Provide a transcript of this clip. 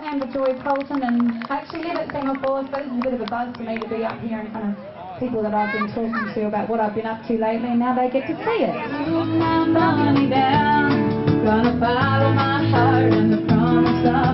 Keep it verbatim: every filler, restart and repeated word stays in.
hand of Joy Poulton, and actually never seen before, so this is a bit of a buzz for me to be up here in front of people that I've been talking to about what I've been up to lately, and now they get to see it. Put my money down, gonna follow my heart and the promise of